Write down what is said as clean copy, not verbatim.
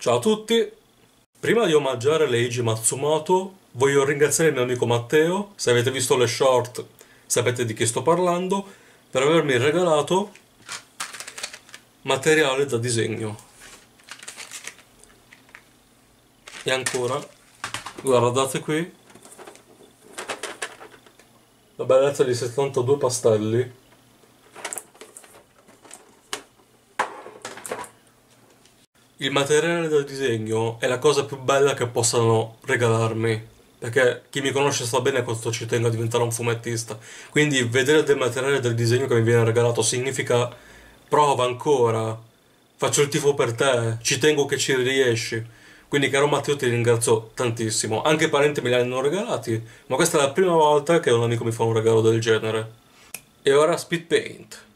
Ciao a tutti! Prima di omaggiare Leiji Matsumoto, voglio ringraziare il mio amico Matteo, se avete visto le short sapete di chi sto parlando, per avermi regalato materiale da disegno. E ancora, guardate qui, la bellezza di 72 pastelli. Il materiale da disegno è la cosa più bella che possano regalarmi, perché chi mi conosce sa bene quanto ci tengo a diventare un fumettista. Quindi vedere del materiale del disegno che mi viene regalato significa prova ancora, faccio il tifo per te, ci tengo che ci riesci. Quindi caro Matteo ti ringrazio tantissimo. Anche i parenti me li hanno regalati, ma questa è la prima volta che un amico mi fa un regalo del genere. E ora Speed Paint.